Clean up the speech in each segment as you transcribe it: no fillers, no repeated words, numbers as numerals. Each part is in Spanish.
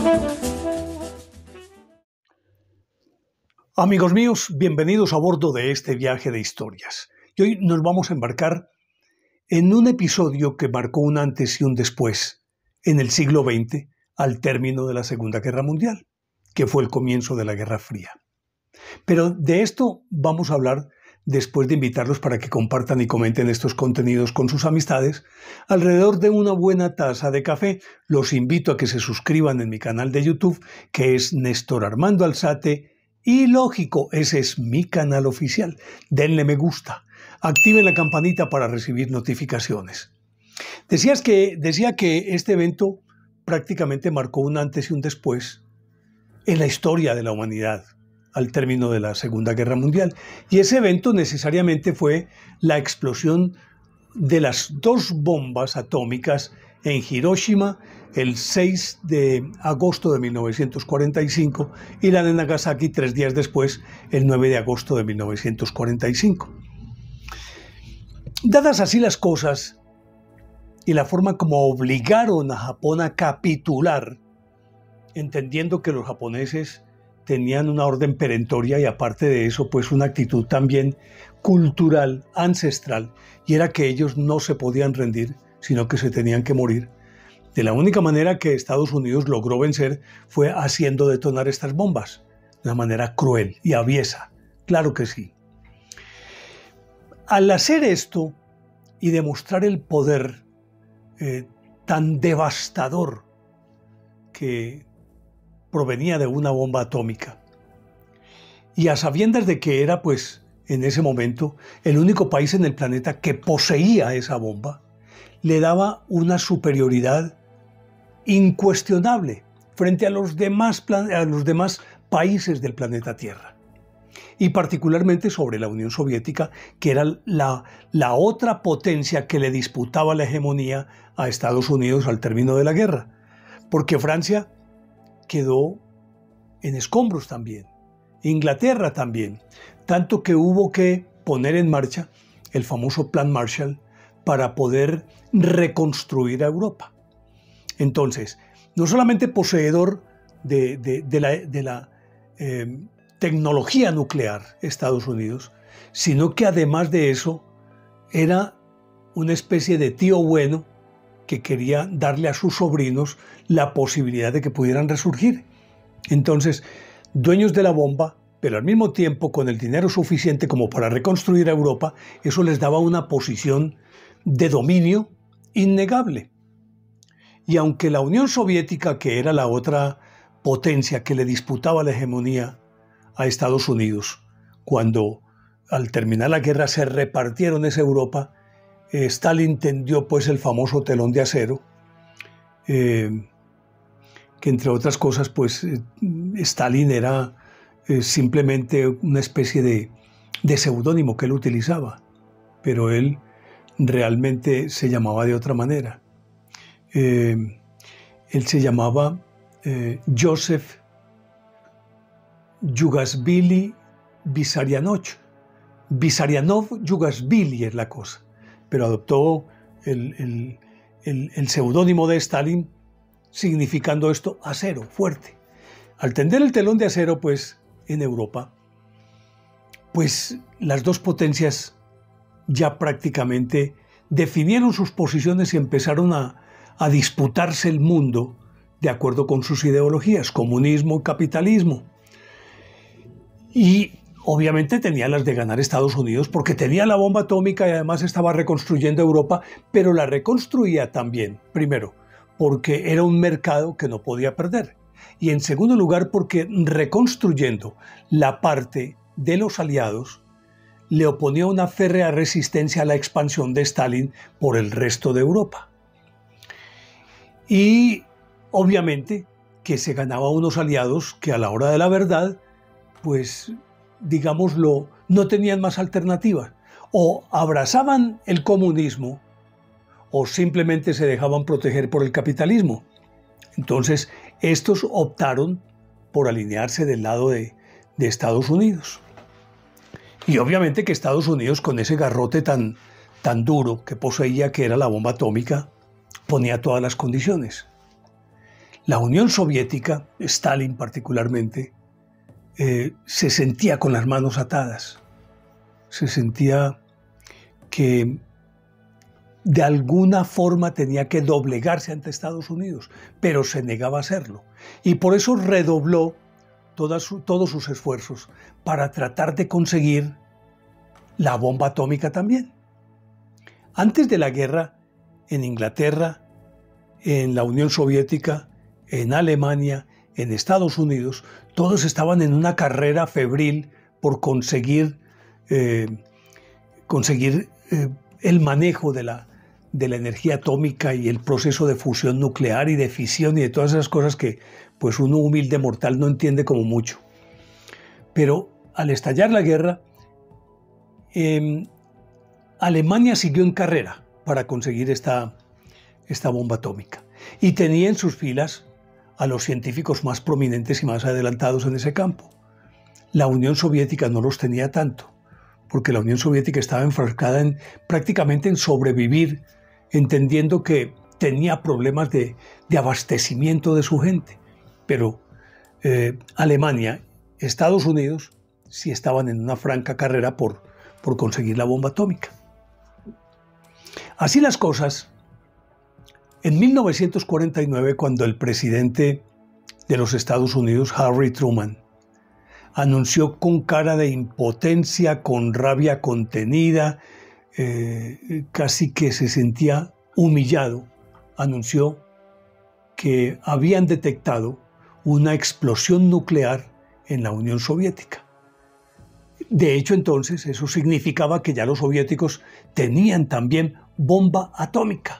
Amigos míos, bienvenidos a bordo de este viaje de historias. Y hoy nos vamos a embarcar en un episodio que marcó un antes y un después en el siglo XX, al término de la Segunda Guerra Mundial, que fue el comienzo de la Guerra Fría. Pero de esto vamos a hablar después de invitarlos para que compartan y comenten estos contenidos con sus amistades alrededor de una buena taza de café. Los invito a que se suscriban en mi canal de YouTube, que es Néstor Armando Alzate. Y lógico, ese es mi canal oficial. Denle me gusta, activen la campanita para recibir notificaciones. Decía que este evento prácticamente marcó un antes y un después en la historia de la humanidad al término de la Segunda Guerra Mundial. Y ese evento necesariamente fue la explosión de las dos bombas atómicas en Hiroshima el 6 de agosto de 1945 y la de Nagasaki 3 días después, el 9 de agosto de 1945. Dadas así las cosas y la forma como obligaron a Japón a capitular, entendiendo que los japoneses tenían una orden perentoria y aparte de eso, pues una actitud también cultural, ancestral, y era que ellos no se podían rendir, sino que se tenían que morir. De la única manera que Estados Unidos logró vencer fue haciendo detonar estas bombas, de una manera cruel y aviesa, claro que sí. Al hacer esto y demostrar el poder tan devastador que provenía de una bomba atómica, y a sabiendas de que era, pues, en ese momento, el único país en el planeta que poseía esa bomba, le daba una superioridad incuestionable frente a los demás países del planeta Tierra. Y particularmente sobre la Unión Soviética, que era la otra potencia que le disputaba la hegemonía a Estados Unidos al término de la guerra. Porque Francia quedó en escombros también, Inglaterra también, tanto que hubo que poner en marcha el famoso Plan Marshall para poder reconstruir a Europa. Entonces, no solamente poseedor de la tecnología nuclear Estados Unidos, sino que además de eso era una especie de tío bueno que quería darle a sus sobrinos la posibilidad de que pudieran resurgir. Entonces, dueños de la bomba, pero al mismo tiempo con el dinero suficiente como para reconstruir a Europa, eso les daba una posición de dominio innegable. Y aunque la Unión Soviética, que era la otra potencia que le disputaba la hegemonía a Estados Unidos, cuando al terminar la guerra se repartieron esa Europa, Stalin tendió pues el famoso telón de acero, que entre otras cosas pues Stalin era simplemente una especie de seudónimo que él utilizaba, pero él realmente se llamaba de otra manera. Él se llamaba Joseph Yugasvili Vissarionov-Yugasvili es la cosa, pero adoptó el seudónimo de Stalin, significando esto acero, fuerte. Al tender el telón de acero, pues, en Europa, pues las dos potencias ya prácticamente definieron sus posiciones y empezaron a disputarse el mundo de acuerdo con sus ideologías, comunismo y capitalismo. Y obviamente tenía las de ganar Estados Unidos porque tenía la bomba atómica y además estaba reconstruyendo Europa, pero la reconstruía también, primero, porque era un mercado que no podía perder. Y en segundo lugar, porque reconstruyendo la parte de los aliados, le oponía una férrea resistencia a la expansión de Stalin por el resto de Europa. Y obviamente que se ganaba unos aliados que a la hora de la verdad, pues digámoslo, no tenían más alternativas. O abrazaban el comunismo o simplemente se dejaban proteger por el capitalismo. Entonces, estos optaron por alinearse del lado de Estados Unidos. Y obviamente que Estados Unidos, con ese garrote tan duro que poseía, que era la bomba atómica, ponía todas las condiciones. La Unión Soviética, Stalin particularmente, se sentía con las manos atadas. Se sentía que de alguna forma tenía que doblegarse ante Estados Unidos, pero se negaba a hacerlo. Y por eso redobló todos sus esfuerzos para tratar de conseguir la bomba atómica también. Antes de la guerra, en Inglaterra, en la Unión Soviética, en Alemania, en Estados Unidos, todos estaban en una carrera febril por conseguir el manejo de la energía atómica y el proceso de fusión nuclear y de fisión y de todas esas cosas que pues un humilde mortal no entiende como mucho. Pero al estallar la guerra, Alemania siguió en carrera para conseguir esta bomba atómica y tenía en sus filas a los científicos más prominentes y más adelantados en ese campo. La Unión Soviética no los tenía tanto, porque la Unión Soviética estaba enfrascada prácticamente en sobrevivir, entendiendo que tenía problemas de abastecimiento de su gente. Pero Alemania, Estados Unidos, sí estaban en una franca carrera por conseguir la bomba atómica. Así las cosas, en 1949, cuando el presidente de los Estados Unidos, Harry Truman, anunció con cara de impotencia, con rabia contenida, casi que se sentía humillado, anunció que habían detectado una explosión nuclear en la Unión Soviética. De hecho, entonces, eso significaba que ya los soviéticos tenían también bomba atómica.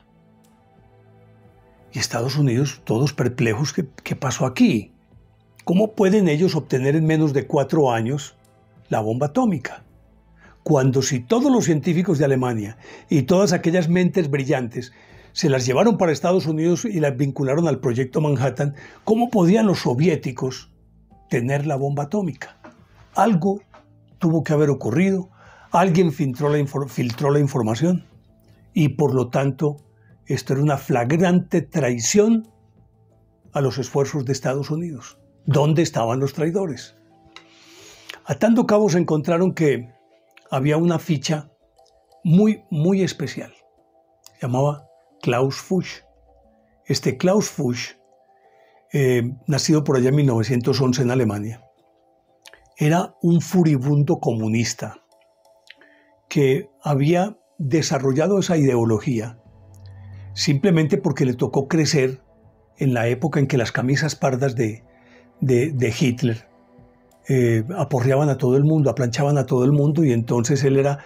Y Estados Unidos, todos perplejos, ¿qué pasó aquí? ¿Cómo pueden ellos obtener en menos de 4 años la bomba atómica? Cuando si todos los científicos de Alemania y todas aquellas mentes brillantes se las llevaron para Estados Unidos y las vincularon al proyecto Manhattan, ¿cómo podían los soviéticos tener la bomba atómica? Algo tuvo que haber ocurrido, alguien filtró la información y por lo tanto esto era una flagrante traición a los esfuerzos de Estados Unidos. ¿Dónde estaban los traidores? Atando cabos encontraron que había una ficha muy, muy especial. Se llamaba Klaus Fuchs. Este Klaus Fuchs, nacido por allá en 1911 en Alemania, era un furibundo comunista que había desarrollado esa ideología simplemente porque le tocó crecer en la época en que las camisas pardas de Hitler aporreaban a todo el mundo, aplanchaban a todo el mundo, y entonces él era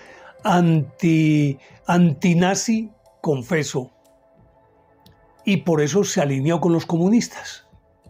antinazi confeso y por eso se alineó con los comunistas.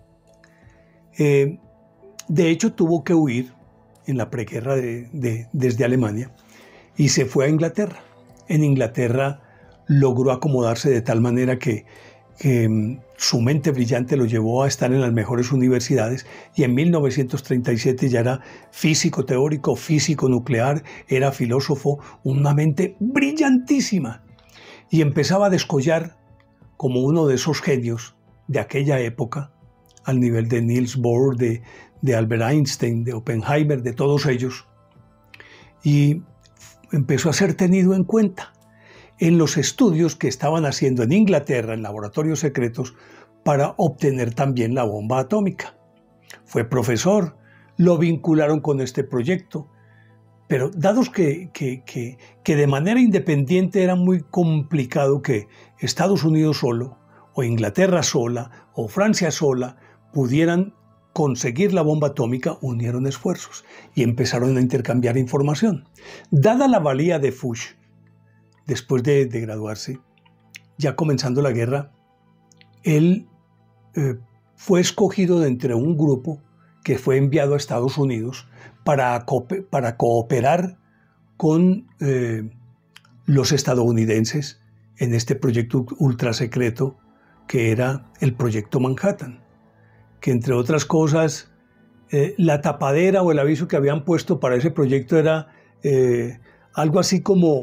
De hecho, tuvo que huir en la preguerra desde Alemania y se fue a Inglaterra. En Inglaterra logró acomodarse de tal manera que su mente brillante lo llevó a estar en las mejores universidades y en 1937 ya era físico teórico, físico nuclear, era filósofo, una mente brillantísima y empezaba a descollar como uno de esos genios de aquella época al nivel de Niels Bohr, de Albert Einstein, de Oppenheimer, de todos ellos, y empezó a ser tenido en cuenta en los estudios que estaban haciendo en Inglaterra, en laboratorios secretos, para obtener también la bomba atómica. Fue profesor, lo vincularon con este proyecto, pero dados que de manera independiente era muy complicado que Estados Unidos solo, o Inglaterra sola, o Francia sola, pudieran conseguir la bomba atómica, unieron esfuerzos y empezaron a intercambiar información. Dada la valía de Fuchs, después de graduarse, ya comenzando la guerra, él fue escogido de entre un grupo que fue enviado a Estados Unidos para cooperar con los estadounidenses en este proyecto ultra secreto que era el proyecto Manhattan, que entre otras cosas, la tapadera o el aviso que habían puesto para ese proyecto era algo así como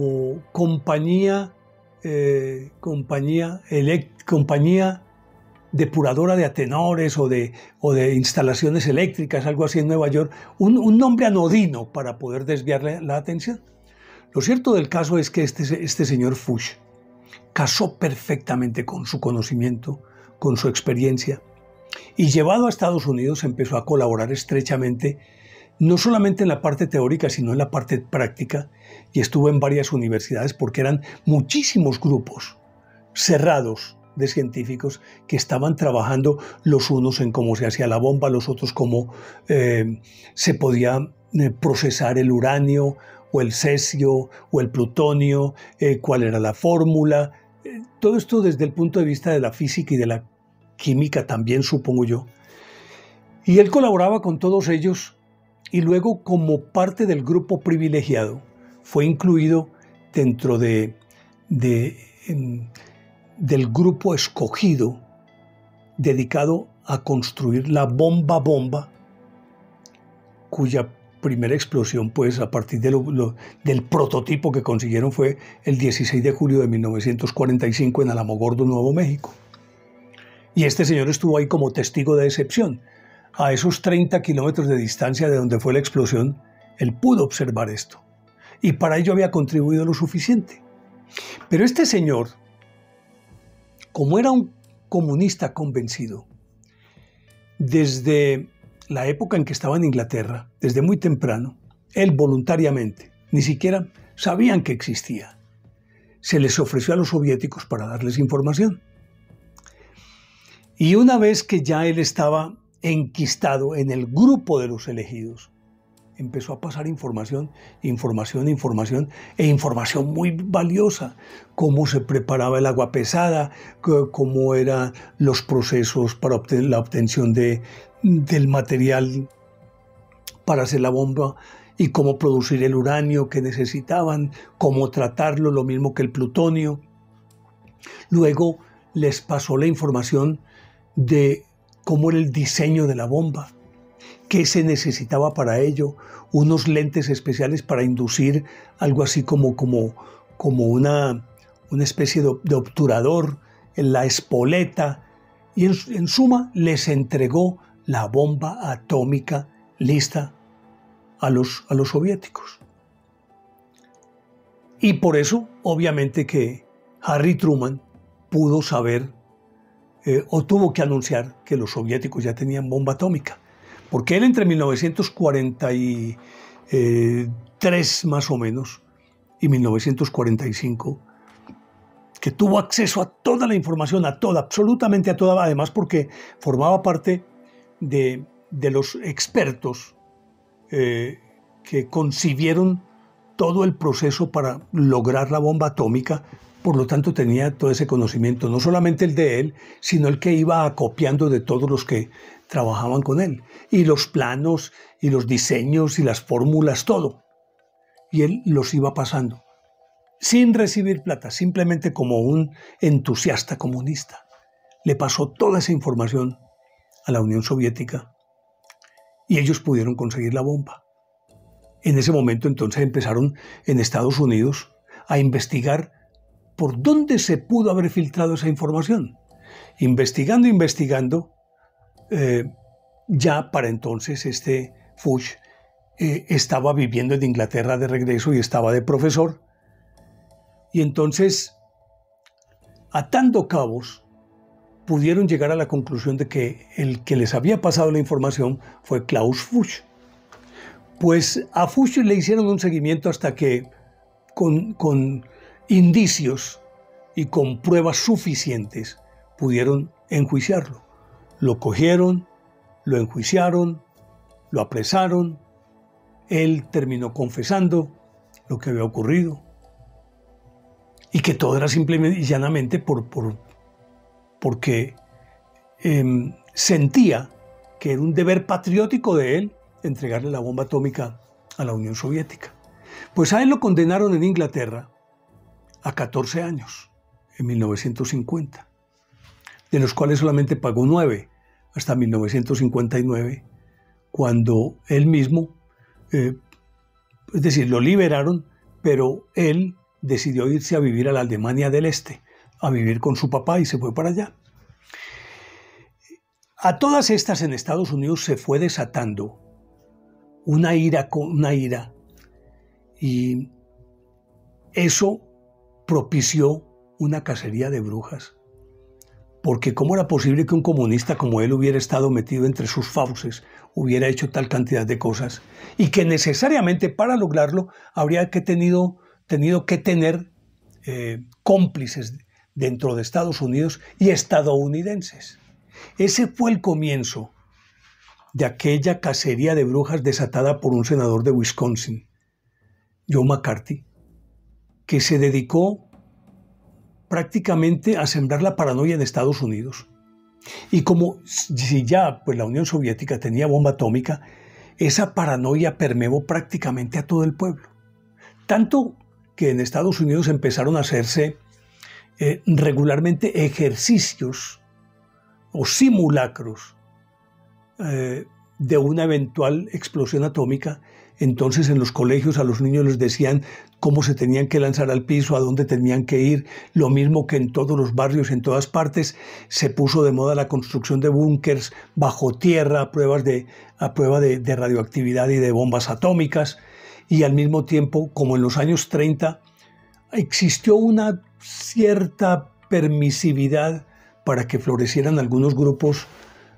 compañía depuradora de atenores o de instalaciones eléctricas, algo así en Nueva York, un nombre anodino para poder desviarle la atención. Lo cierto del caso es que este señor Fuchs casó perfectamente con su conocimiento, con su experiencia, y llevado a Estados Unidos empezó a colaborar estrechamente, no solamente en la parte teórica, sino en la parte práctica, y estuvo en varias universidades porque eran muchísimos grupos cerrados de científicos que estaban trabajando, los unos en cómo se hacía la bomba, los otros cómo se podía procesar el uranio o el cesio o el plutonio, cuál era la fórmula. Todo esto desde el punto de vista de la física y de la química también, supongo yo. Y él colaboraba con todos ellos y luego, como parte del grupo privilegiado, fue incluido dentro del grupo escogido dedicado a construir la bomba, cuya primera explosión, pues a partir del prototipo que consiguieron, fue el 16 de julio de 1945 en Alamogordo, Nuevo México. Y este señor estuvo ahí como testigo de excepción. A esos 30 kilómetros de distancia de donde fue la explosión, él pudo observar esto. Y para ello había contribuido lo suficiente. Pero este señor, como era un comunista convencido, desde la época en que estaba en Inglaterra, desde muy temprano, él voluntariamente, ni siquiera sabían que existía, se les ofreció a los soviéticos para darles información. Y una vez que ya él estaba enquistado en el grupo de los elegidos, empezó a pasar información muy valiosa, cómo se preparaba el agua pesada, cómo eran los procesos para la obtención del material para hacer la bomba y cómo producir el uranio que necesitaban, cómo tratarlo, lo mismo que el plutonio. Luego les pasó la información de cómo era el diseño de la bomba, qué se necesitaba para ello, unos lentes especiales para inducir algo así como una especie de obturador en la espoleta, y en suma les entregó la bomba atómica lista a los soviéticos. Y por eso, obviamente, que Harry Truman pudo saber o tuvo que anunciar que los soviéticos ya tenían bomba atómica. Porque él entre 1943 más o menos y 1945, que tuvo acceso a toda la información, absolutamente a toda, además porque formaba parte de los expertos que concibieron todo el proceso para lograr la bomba atómica. Por lo tanto, tenía todo ese conocimiento, no solamente el de él, sino el que iba acopiando de todos los que trabajaban con él, y los planos, y los diseños, y las fórmulas, todo. Y él los iba pasando, sin recibir plata, simplemente como un entusiasta comunista. Le pasó toda esa información a la Unión Soviética, y ellos pudieron conseguir la bomba. En ese momento, entonces, empezaron en Estados Unidos a investigar por dónde se pudo haber filtrado esa información. Investigando, ya para entonces este Fuchs estaba viviendo en Inglaterra de regreso y estaba de profesor. Y entonces, atando cabos, pudieron llegar a la conclusión de que el que les había pasado la información fue Klaus Fuchs. Pues a Fuchs le hicieron un seguimiento hasta que con indicios y con pruebas suficientes pudieron enjuiciarlo. Lo cogieron, lo enjuiciaron, lo apresaron. Él terminó confesando lo que había ocurrido y que todo era simplemente y llanamente porque sentía que era un deber patriótico de él entregarle la bomba atómica a la Unión Soviética. Pues a él lo condenaron en Inglaterra a 14 años, en 1950, de los cuales solamente pagó 9 hasta 1959, cuando él mismo, es decir, lo liberaron, pero él decidió irse a vivir a la Alemania del Este, a vivir con su papá, y se fue para allá. A todas estas en Estados Unidos se fue desatando una ira y eso propició una cacería de brujas. Porque ¿cómo era posible que un comunista como él hubiera estado metido entre sus fauces, hubiera hecho tal cantidad de cosas y que necesariamente para lograrlo habría tenido que tener cómplices dentro de Estados Unidos y estadounidenses? Ese fue el comienzo de aquella cacería de brujas desatada por un senador de Wisconsin, Joe McCarthy, que se dedicó prácticamente a sembrar la paranoia en Estados Unidos. Y como si ya pues, la Unión Soviética tenía bomba atómica, esa paranoia permeó prácticamente a todo el pueblo. Tanto que en Estados Unidos empezaron a hacerse regularmente ejercicios o simulacros de una eventual explosión atómica. Entonces en los colegios a los niños les decían cómo se tenían que lanzar al piso, a dónde tenían que ir. Lo mismo que en todos los barrios, en todas partes, se puso de moda la construcción de búnkers bajo tierra a prueba de radioactividad y de bombas atómicas. Y al mismo tiempo, como en los años 30, existió una cierta permisividad para que florecieran algunos grupos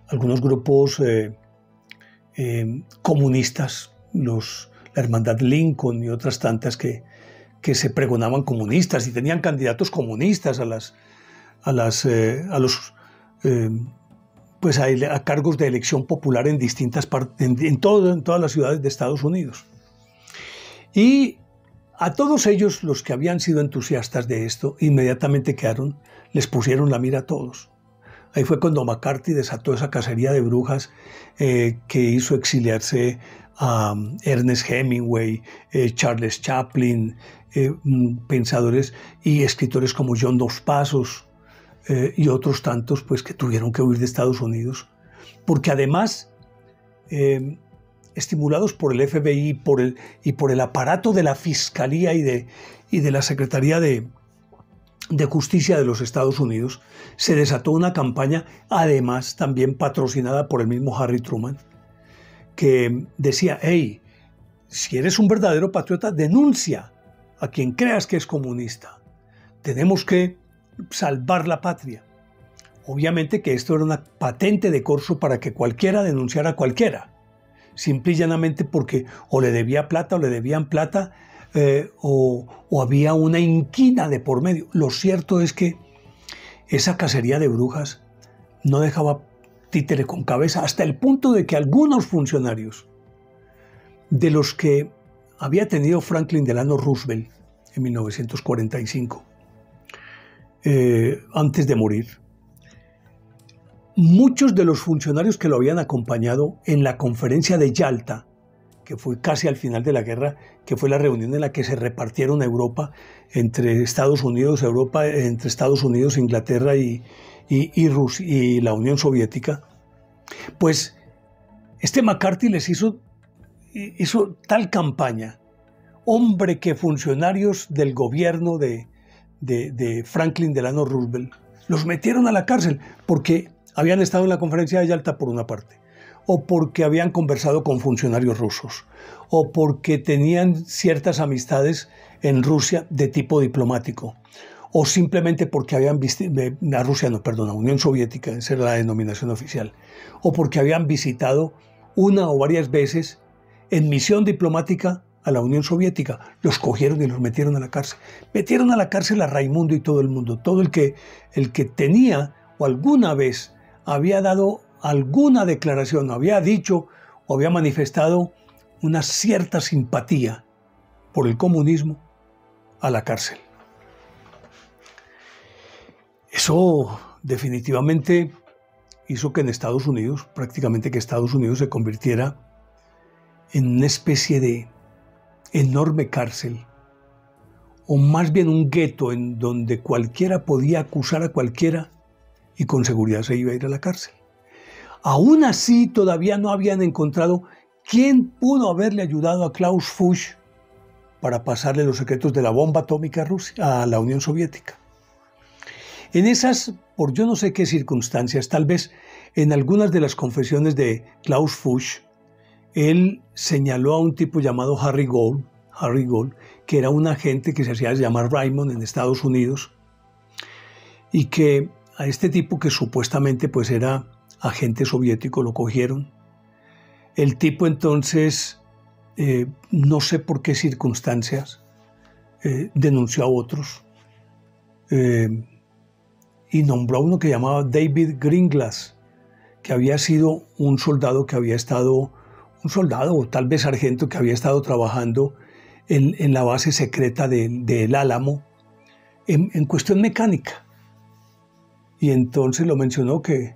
comunistas, la Hermandad Lincoln y otras tantas que se pregonaban comunistas y tenían candidatos comunistas a cargos de elección popular en distintas partes, en todas las ciudades de Estados Unidos. Y a todos ellos, los que habían sido entusiastas de esto, inmediatamente les pusieron la mira a todos. Ahí fue cuando McCarthy desató esa cacería de brujas que hizo exiliarse a Ernest Hemingway, Charles Chaplin, pensadores y escritores como John Dos Passos y otros tantos pues, que tuvieron que huir de Estados Unidos. Porque además, estimulados por el FBI y por el aparato de la Fiscalía y de la Secretaría de Justicia de los Estados Unidos, se desató una campaña, además también patrocinada por el mismo Harry Truman, que decía, hey, si eres un verdadero patriota, denuncia a quien creas que es comunista. Tenemos que salvar la patria. Obviamente que esto era una patente de corso para que cualquiera denunciara a cualquiera, simple y llanamente porque o le debía plata o le debían plata, o había una inquina de por medio. Lo cierto es que esa cacería de brujas no dejaba títere con cabeza, hasta el punto de que algunos funcionarios de los que había tenido Franklin Delano Roosevelt en 1945, antes de morir, muchos de los funcionarios que lo habían acompañado en la conferencia de Yalta, que fue casi al final de la guerra, que fue la reunión en la que se repartieron Europa entre Estados Unidos, Inglaterra y Rusia y la Unión Soviética, pues este McCarthy les hizo tal campaña, hombre, que funcionarios del gobierno de Franklin Delano Roosevelt los metieron a la cárcel porque habían estado en la conferencia de Yalta por una parte, o porque habían conversado con funcionarios rusos, o porque tenían ciertas amistades en Rusia de tipo diplomático, o simplemente porque habían a Unión Soviética, esa era la denominación oficial, o porque habían visitado una o varias veces en misión diplomática a la Unión Soviética. Los cogieron y los metieron a la cárcel. Metieron a la cárcel a Raimundo y todo el mundo, todo el que tenía o alguna vez había dado alguna declaración, había dicho o había manifestado una cierta simpatía por el comunismo, a la cárcel. Eso definitivamente hizo que en Estados Unidos, prácticamente que Estados Unidos se convirtiera en una especie de enorme cárcel, o más bien un gueto en donde cualquiera podía acusar a cualquiera y con seguridad se iba a ir a la cárcel. Aún así, todavía no habían encontrado quién pudo haberle ayudado a Klaus Fuchs para pasarle los secretos de la bomba atómica a la Unión Soviética. En esas, por yo no sé qué circunstancias, tal vez en algunas de las confesiones de Klaus Fuchs, él señaló a un tipo llamado Harry Gold, que era un agente que se hacía llamar Raymond en Estados Unidos, y que a este tipo, que supuestamente pues era agente soviético, lo cogieron. El tipo entonces, no sé por qué circunstancias, denunció a otros y nombró a uno que llamaba David Greenglass, que había sido un soldado o tal vez sargento que había estado trabajando en la base secreta del Álamo en cuestión mecánica. Y entonces lo mencionó que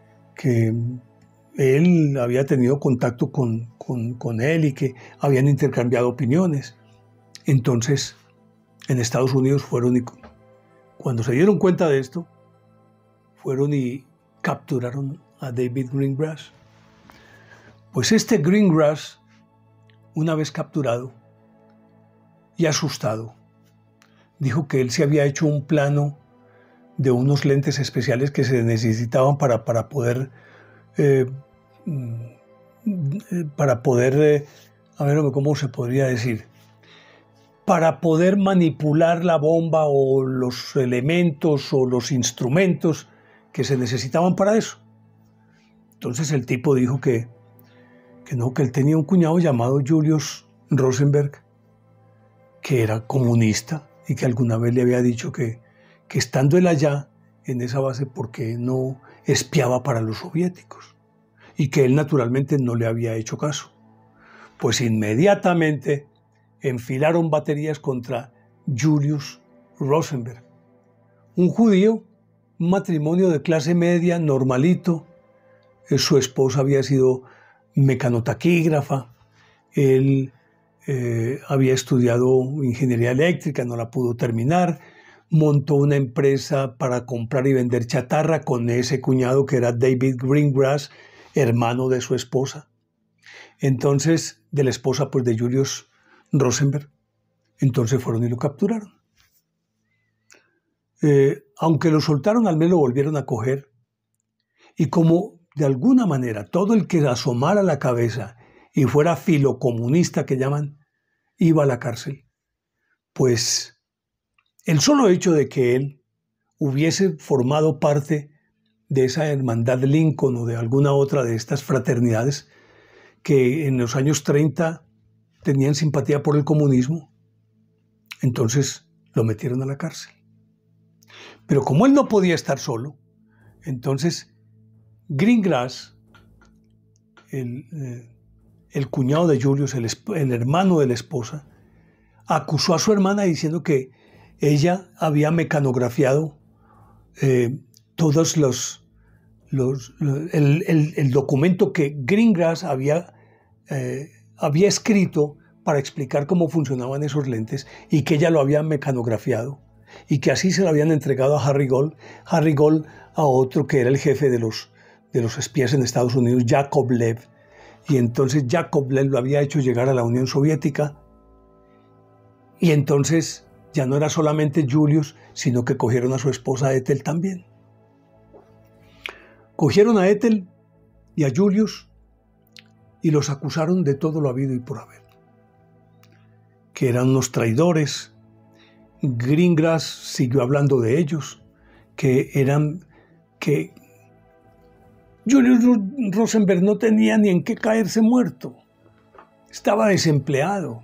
él había tenido contacto con él y que habían intercambiado opiniones. Entonces, en Estados Unidos fueron y, cuando se dieron cuenta de esto, fueron y capturaron a David Greengrass. Pues este Greengrass, una vez capturado y asustado, dijo que él se había hecho un plano de unos lentes especiales que se necesitaban para poder a ver cómo se podría decir, para poder manipular la bomba o los elementos o los instrumentos que se necesitaban para eso. Entonces el tipo dijo que él tenía un cuñado llamado Julius Rosenberg, que era comunista y que alguna vez le había dicho que estando él allá en esa base, porque no espiaba para los soviéticos, y que él naturalmente no le había hecho caso. Pues inmediatamente enfilaron baterías contra Julius Rosenberg, un judío, un matrimonio de clase media, normalito. Su esposa había sido mecanotaquígrafa, él había estudiado ingeniería eléctrica, no la pudo terminar, montó una empresa para comprar y vender chatarra con ese cuñado que era David Greengrass, hermano de su esposa. Entonces, de la esposa pues de Julius Rosenberg. Entonces fueron y lo capturaron. Aunque lo soltaron, al menos lo volvieron a coger. Y como de alguna manera todo el que asomara la cabeza y fuera filocomunista, que llaman, iba a la cárcel, pues el solo hecho de que él hubiese formado parte de esa hermandad Lincoln o de alguna otra de estas fraternidades que en los años 30 tenían simpatía por el comunismo, entonces lo metieron a la cárcel. Pero como él no podía estar solo, entonces Greengrass, el cuñado de Julius, el hermano de la esposa, acusó a su hermana diciendo que ella había mecanografiado todos el documento que Greengrass había escrito para explicar cómo funcionaban esos lentes, y que ella lo había mecanografiado y que así se lo habían entregado a Harry Gold a otro que era el jefe de los espías en Estados Unidos, Yakovlev, y entonces Yakovlev lo había hecho llegar a la Unión Soviética, y entonces ya no era solamente Julius, sino que cogieron a su esposa Ethel también. Cogieron a Ethel y a Julius y los acusaron de todo lo habido y por haber, que eran unos traidores. Greengrass siguió hablando de ellos, que Julius Rosenberg no tenía ni en qué caerse muerto, estaba desempleado,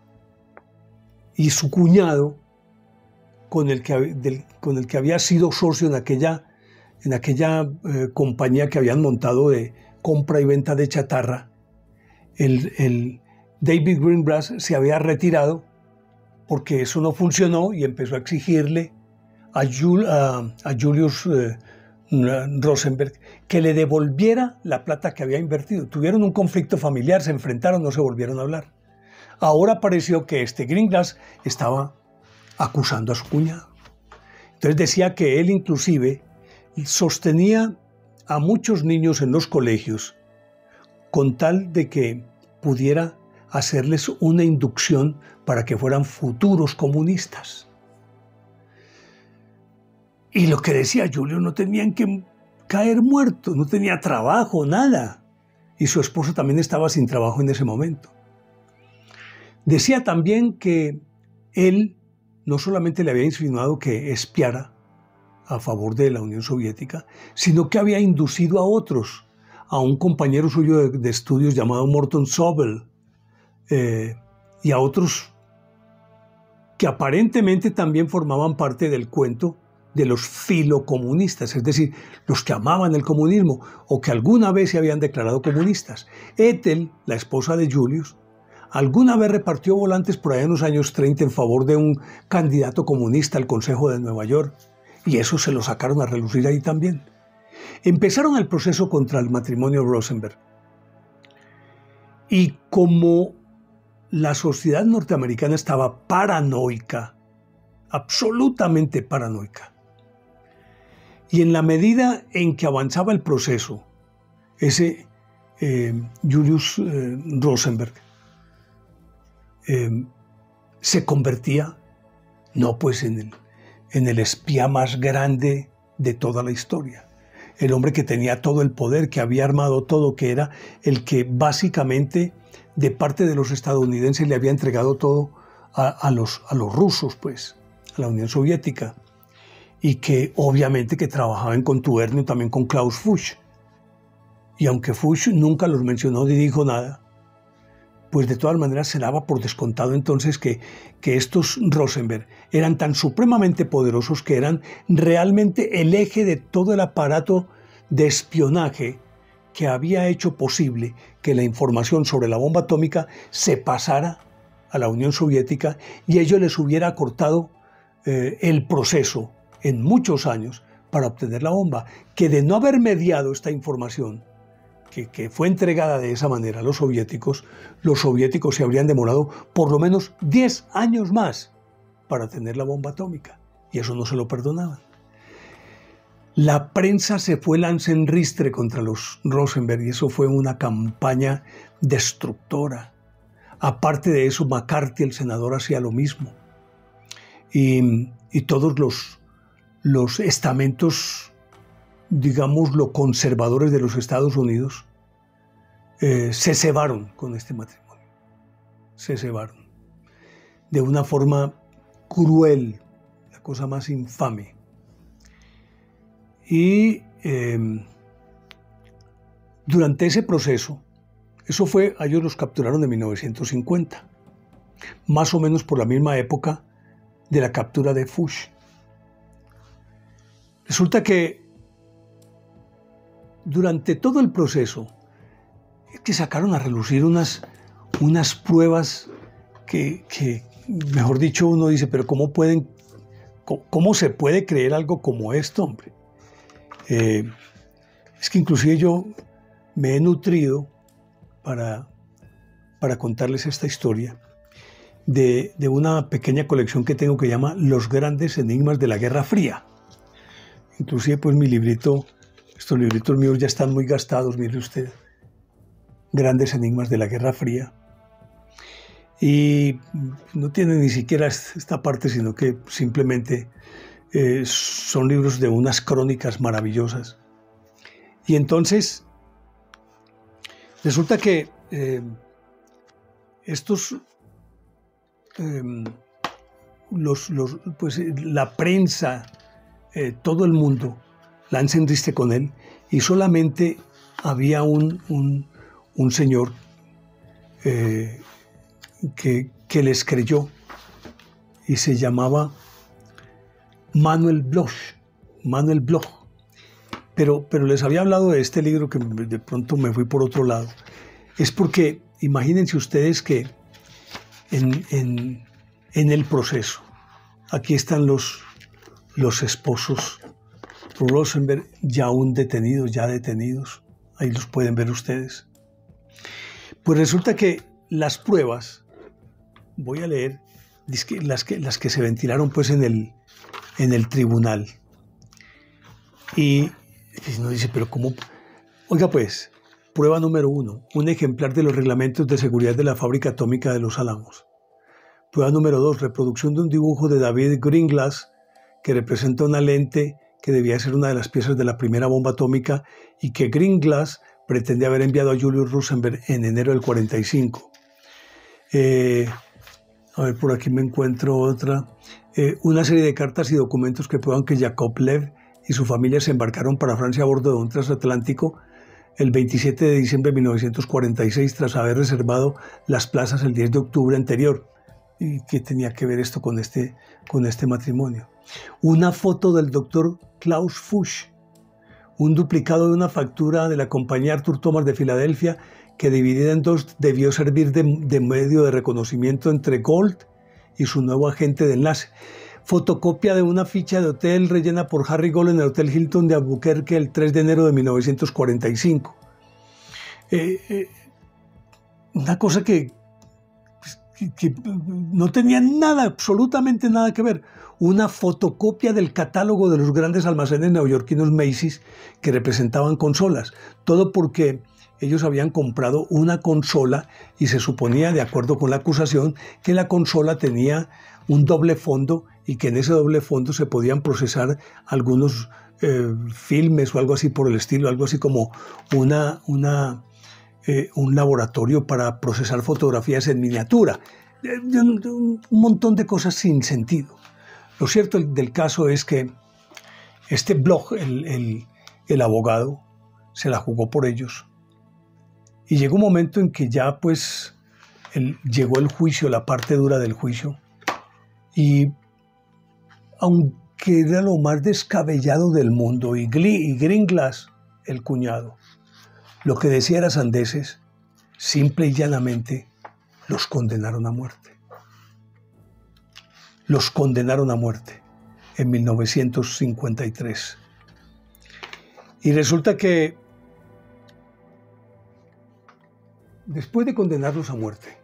y su cuñado, con el que había sido socio en aquella compañía que habían montado de compra y venta de chatarra, el David Greengrass se había retirado porque eso no funcionó, y empezó a exigirle a Julius Rosenberg que le devolviera la plata que había invertido. Tuvieron un conflicto familiar, se enfrentaron, no se volvieron a hablar. Ahora pareció que este Greengrass estaba acusando a su cuñado. Entonces decía que él inclusive sostenía a muchos niños en los colegios con tal de que pudiera hacerles una inducción para que fueran futuros comunistas. Y lo que decía Julio, no tenían que caer muerto, no tenía trabajo, nada. Y su esposa también estaba sin trabajo en ese momento. Decía también que él no solamente le había insinuado que espiara a favor de la Unión Soviética, sino que había inducido a otros, a un compañero suyo de estudios llamado Morton Sobel, y a otros que aparentemente también formaban parte del cuento de los filocomunistas, es decir, los que amaban el comunismo o que alguna vez se habían declarado comunistas. Ethel, la esposa de Julius, alguna vez repartió volantes por allá en los años 30 en favor de un candidato comunista al Consejo de Nueva York, y eso se lo sacaron a relucir ahí también. Empezaron el proceso contra el matrimonio Rosenberg. Y como la sociedad norteamericana estaba paranoica, absolutamente paranoica, y en la medida en que avanzaba el proceso, ese Julius Rosenberg se convertía, no pues en el espía más grande de toda la historia, el hombre que tenía todo el poder, que había armado todo, que era el que básicamente de parte de los estadounidenses le había entregado todo a los rusos, pues, a la Unión Soviética, y que obviamente que trabajaba en contubernio también con Klaus Fuchs. Y aunque Fuchs nunca los mencionó ni dijo nada, pues de todas maneras se daba por descontado entonces que estos Rosenberg eran tan supremamente poderosos que eran realmente el eje de todo el aparato de espionaje que había hecho posible que la información sobre la bomba atómica se pasara a la Unión Soviética y ello les hubiera acortado el proceso en muchos años para obtener la bomba, que de no haber mediado esta información, que fue entregada de esa manera a los soviéticos se habrían demorado por lo menos 10 años más para tener la bomba atómica, y eso no se lo perdonaban. La prensa se fue lance en ristre contra los Rosenberg y eso fue una campaña destructora. Aparte de eso, McCarthy, el senador, hacía lo mismo. Y todos los estamentos, digámoslo, conservadores de los Estados Unidos se cebaron con este matrimonio. Se cebaron. De una forma cruel, la cosa más infame. Y durante ese proceso, eso fue, a ellos los capturaron en 1950, más o menos por la misma época de la captura de Fuchs. Resulta que durante todo el proceso es que sacaron a relucir unas pruebas que, mejor dicho, uno dice, pero ¿cómo se puede creer algo como esto, hombre? Es que inclusive yo me he nutrido para contarles esta historia de una pequeña colección que tengo que llama Los grandes enigmas de la Guerra Fría. Inclusive pues estos libritos míos ya están muy gastados, mire usted. Grandes enigmas de la Guerra Fría. Y no tienen ni siquiera esta parte, sino que simplemente son libros de unas crónicas maravillosas. Y entonces resulta que la prensa, todo el mundo lanza en riste con él, y solamente había un señor que les creyó y se llamaba Manuel Bloch. Pero les había hablado de este libro que de pronto me fui por otro lado. Es porque imagínense ustedes que en el proceso, aquí están los esposos Rosenberg ya detenidos, ahí los pueden ver ustedes. Pues resulta que las pruebas, voy a leer las que se ventilaron pues en el tribunal. Y uno dice, pero ¿cómo? Oiga pues, prueba número 1, un ejemplar de los reglamentos de seguridad de la fábrica atómica de Los Álamos. Prueba número 2, reproducción de un dibujo de David Greenglass que representa una lente que debía ser una de las piezas de la primera bomba atómica y que Greenglass pretende haber enviado a Julius Rosenberg en enero del 45. A ver, por aquí me encuentro otra. Una serie de cartas y documentos que prueban que Yakovlev y su familia se embarcaron para Francia a bordo de un transatlántico el 27 de diciembre de 1946 tras haber reservado las plazas el 10 de octubre anterior. ¿Y qué tenía que ver esto con este matrimonio? Una foto del doctor Klaus Fuchs, un duplicado de una factura de la compañía Arthur Thomas de Filadelfia que dividida en dos debió servir de medio de reconocimiento entre Gold y su nuevo agente de enlace. Fotocopia de una ficha de hotel rellena por Harry Gold en el Hotel Hilton de Albuquerque el 3 de enero de 1945. Una cosa que no tenía nada, absolutamente nada que ver. Una fotocopia del catálogo de los grandes almacenes neoyorquinos Macy's que representaban consolas. Todo porque ellos habían comprado una consola y se suponía, de acuerdo con la acusación, que la consola tenía un doble fondo y que en ese doble fondo se podían procesar algunos filmes o algo así por el estilo, algo así como un laboratorio para procesar fotografías en miniatura. Un montón de cosas sin sentido. Lo cierto del caso es que este Bloch, el abogado, se la jugó por ellos. Y llegó un momento en que ya pues llegó el juicio, la parte dura del juicio. Y aunque era lo más descabellado del mundo, y Greenglass, el cuñado, lo que decía era sandeces, simple y llanamente los condenaron a muerte. Los condenaron a muerte en 1953. Y resulta que después de condenarlos a muerte,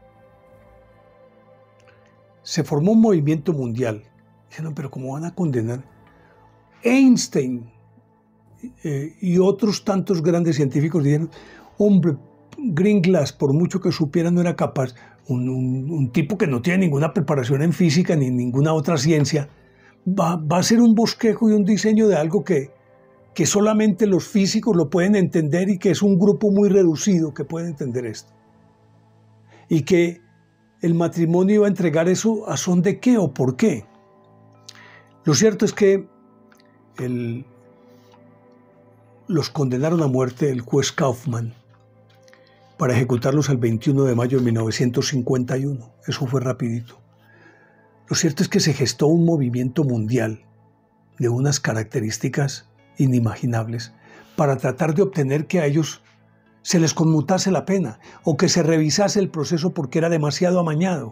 se formó un movimiento mundial. Dijeron, pero ¿cómo van a condenar? Einstein y otros tantos grandes científicos dijeron, hombre, Greenglass, por mucho que supiera, no era capaz. Un tipo que no tiene ninguna preparación en física ni ninguna otra ciencia, va a ser un bosquejo y un diseño de algo que solamente los físicos lo pueden entender y que es un grupo muy reducido que puede entender esto. Y que el matrimonio iba a entregar eso a son de qué o por qué. Lo cierto es que los condenaron a muerte el juez Kaufman para ejecutarlos el 21 de mayo de 1951. Eso fue rapidito. Lo cierto es que se gestó un movimiento mundial de unas características inimaginables para tratar de obtener que a ellos se les conmutase la pena o que se revisase el proceso porque era demasiado amañado.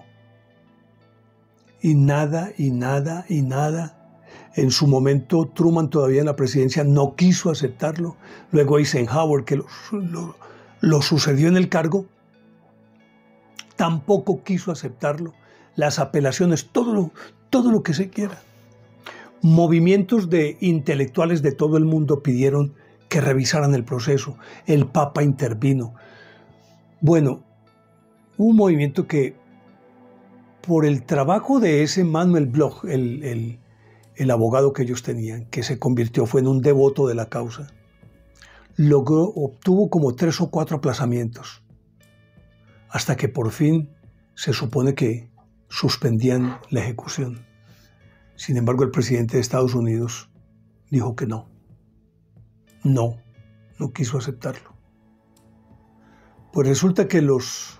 Y nada, y nada, y nada. En su momento Truman, todavía en la presidencia, no quiso aceptarlo. Luego Eisenhower, que lo sucedió en el cargo, tampoco quiso aceptarlo. Las apelaciones, todo lo que se quiera. Movimientos de intelectuales de todo el mundo pidieron que revisaran el proceso. El Papa intervino. Bueno, un movimiento que, por el trabajo de ese Manuel Bloch, el abogado que ellos tenían, que se convirtió, fue en un devoto de la causa, obtuvo como 3 o 4 aplazamientos, hasta que por fin se supone que suspendían la ejecución. Sin embargo, el presidente de Estados Unidos dijo que no quiso aceptarlo. Pues resulta que los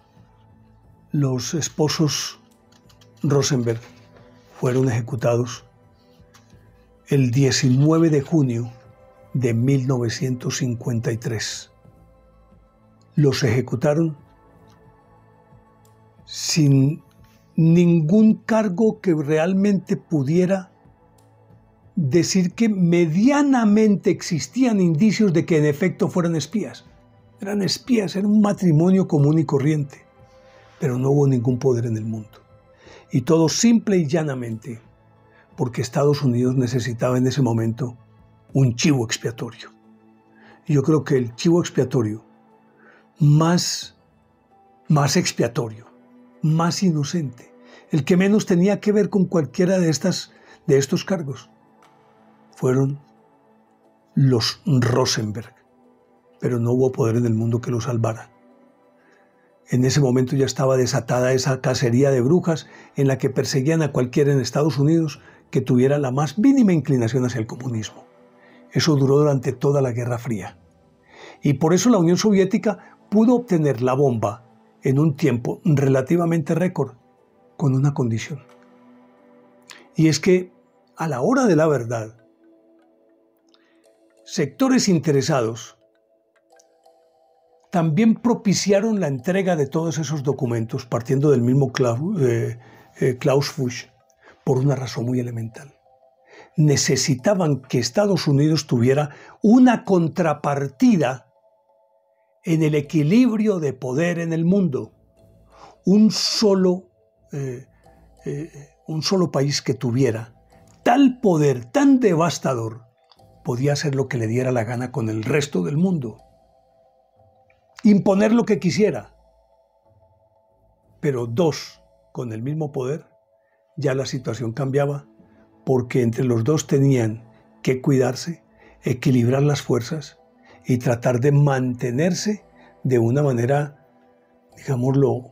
esposos Rosenberg fueron ejecutados el 19 de junio de 1953. Los ejecutaron sin ningún cargo que realmente pudiera decir que medianamente existían indicios de que en efecto fueran espías. Eran espías, era un matrimonio común y corriente, pero no hubo ningún poder en el mundo. Y todo simple y llanamente porque Estados Unidos necesitaba en ese momento un chivo expiatorio. Y yo creo que el chivo expiatorio más expiatorio, más inocente, el que menos tenía que ver con cualquiera de estos cargos, fueron los Rosenberg, pero no hubo poder en el mundo que los salvara. En ese momento ya estaba desatada esa cacería de brujas en la que perseguían a cualquiera en Estados Unidos que tuviera la más mínima inclinación hacia el comunismo. Eso duró durante toda la Guerra Fría. Y por eso la Unión Soviética pudo obtener la bomba en un tiempo relativamente récord, con una condición. Y es que, a la hora de la verdad, sectores interesados también propiciaron la entrega de todos esos documentos, partiendo del mismo Klaus Fuchs, por una razón muy elemental. Necesitaban que Estados Unidos tuviera una contrapartida en el equilibrio de poder en el mundo. Un solo país que tuviera tal poder tan devastador podía hacer lo que le diera la gana con el resto del mundo. Imponer lo que quisiera. Pero dos con el mismo poder, ya la situación cambiaba, porque entre los dos tenían que cuidarse, equilibrar las fuerzas y tratar de mantenerse de una manera, digámoslo,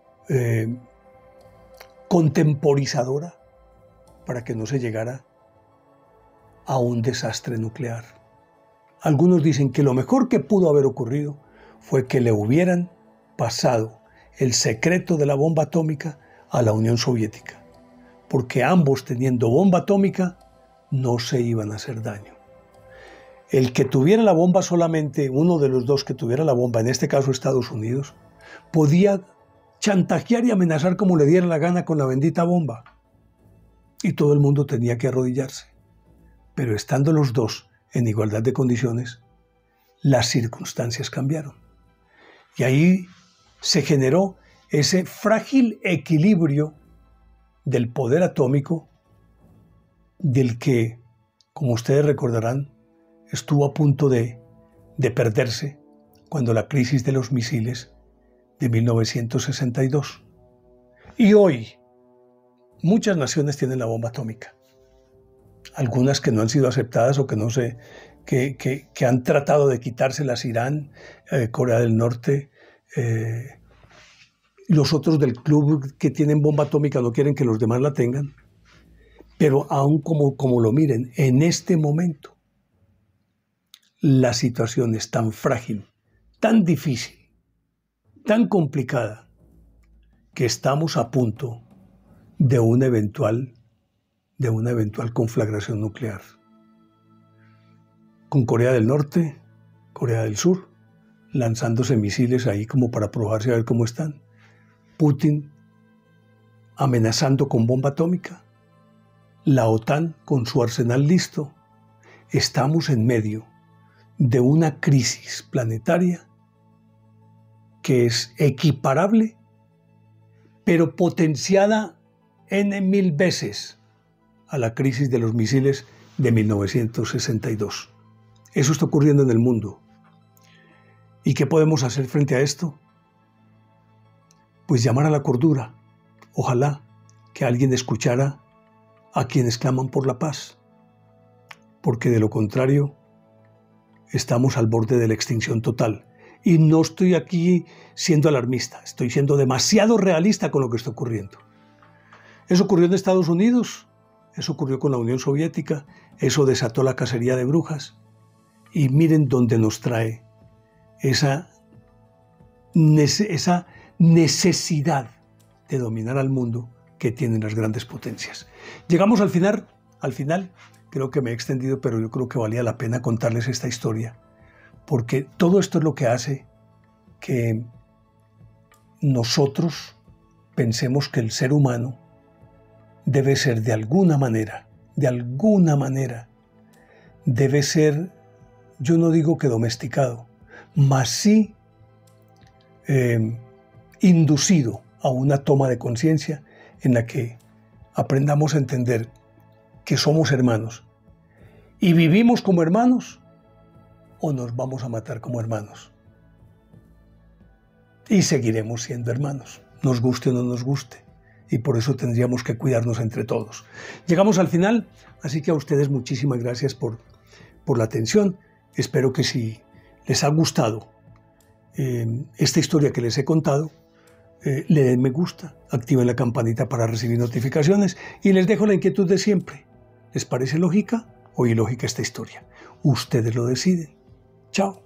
contemporizadora, para que no se llegara a un desastre nuclear. Algunos dicen que lo mejor que pudo haber ocurrido fue que le hubieran pasado el secreto de la bomba atómica a la Unión Soviética, porque ambos, teniendo bomba atómica, no se iban a hacer daño. El que tuviera la bomba, solamente uno de los dos que tuviera la bomba, en este caso Estados Unidos, podía chantajear y amenazar como le diera la gana con la bendita bomba. Y todo el mundo tenía que arrodillarse. Pero estando los dos en igualdad de condiciones, las circunstancias cambiaron. Y ahí se generó ese frágil equilibrio del poder atómico, del que, como ustedes recordarán, estuvo a punto de perderse cuando la crisis de los misiles de 1962. Y hoy, muchas naciones tienen la bomba atómica. Algunas que no han sido aceptadas o que no sé, que han tratado de quitárselas: Irán, Corea del Norte. Los otros del club que tienen bomba atómica no quieren que los demás la tengan. Pero aún como lo miren, en este momento, la situación es tan frágil, tan difícil, tan complicada, que estamos a punto de una eventual conflagración nuclear. Con Corea del Norte, Corea del Sur, lanzándose misiles ahí como para probarse a ver cómo están. Putin amenazando con bomba atómica. La OTAN con su arsenal listo. Estamos en medio de una crisis planetaria que es equiparable, pero potenciada N.000 veces a la crisis de los misiles de 1962. Eso está ocurriendo en el mundo. ¿Y qué podemos hacer frente a esto? Pues llamar a la cordura. Ojalá que alguien escuchara a quienes claman por la paz, porque de lo contrario estamos al borde de la extinción total. Y no estoy aquí siendo alarmista, estoy siendo demasiado realista con lo que está ocurriendo. Eso ocurrió en Estados Unidos, eso ocurrió con la Unión Soviética, eso desató la cacería de brujas. Y miren dónde nos trae esa necesidad de dominar al mundo que tienen las grandes potencias. Llegamos al final, creo que me he extendido, pero yo creo que valía la pena contarles esta historia, porque todo esto es lo que hace que nosotros pensemos que el ser humano debe ser de alguna manera, debe ser, yo no digo que domesticado, mas sí inducido a una toma de conciencia en la que aprendamos a entender que somos hermanos y vivimos como hermanos o nos vamos a matar como hermanos. Y seguiremos siendo hermanos, nos guste o no nos guste. y por eso tendríamos que cuidarnos entre todos. Llegamos al final, así que a ustedes muchísimas gracias por la atención. Espero que si les ha gustado esta historia que les he contado, le den me gusta, activen la campanita para recibir notificaciones y les dejo la inquietud de siempre. ¿Les parece lógica o ilógica esta historia? Ustedes lo deciden. Chao.